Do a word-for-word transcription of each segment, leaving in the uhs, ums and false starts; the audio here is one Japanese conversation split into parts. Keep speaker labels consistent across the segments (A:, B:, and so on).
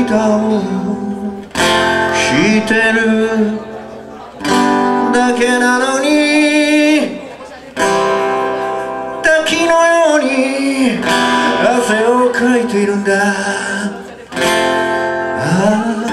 A: 歌を弾いてるだけなのに滝のように汗をかいているんだ。ああ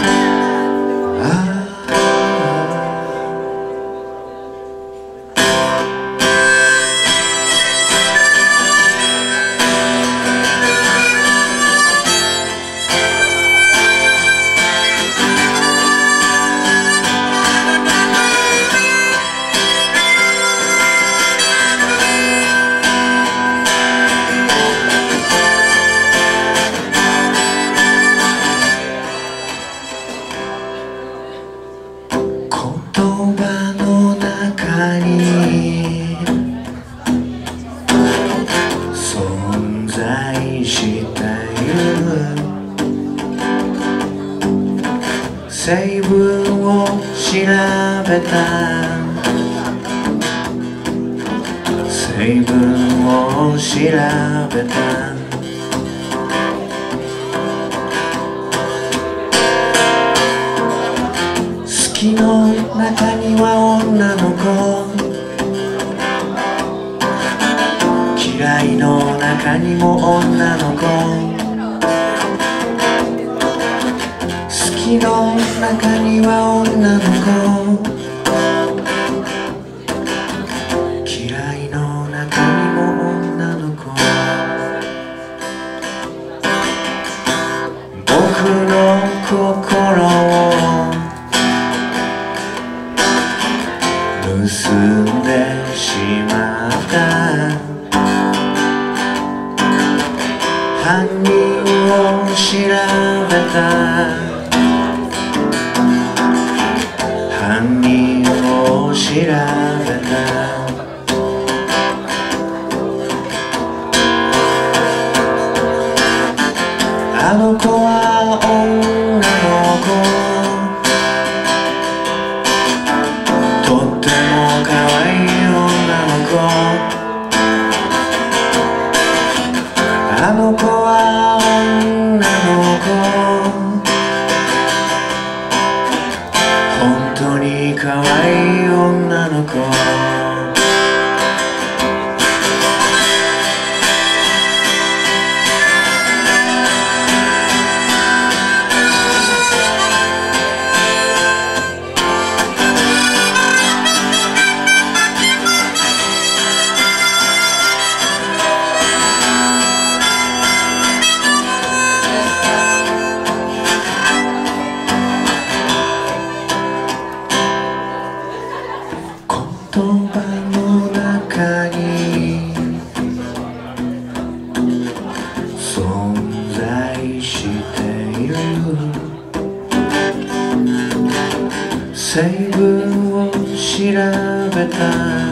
A: 存在している成分を調べた成分を調べた好きの中には女の子嫌いの中にも女の子好きの中には女の子嫌いの中にも女の子僕の心を盗んでしまった犯人を調べた犯人を調べたあの子は女の子とっても可愛い女の子あの子は女の子本当に可愛い女の子言葉の中に存在している成分を調べた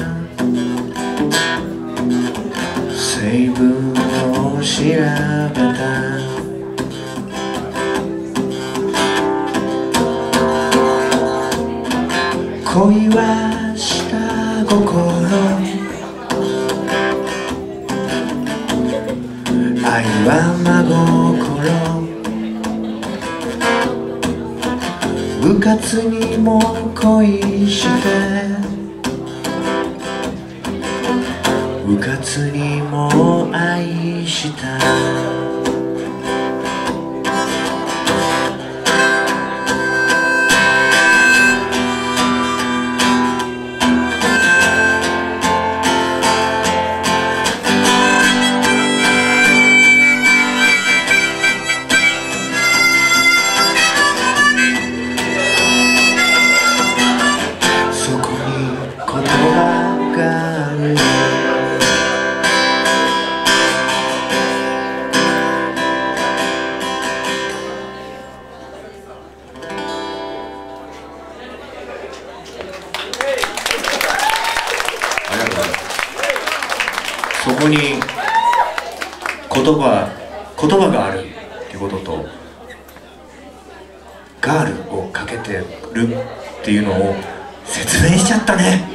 A: 成分を調べた恋は下心愛は真心うかつにも恋してうかつにも愛したそこに言葉言葉があるっていうこととガールをかけてるっていうのを説明しちゃったね。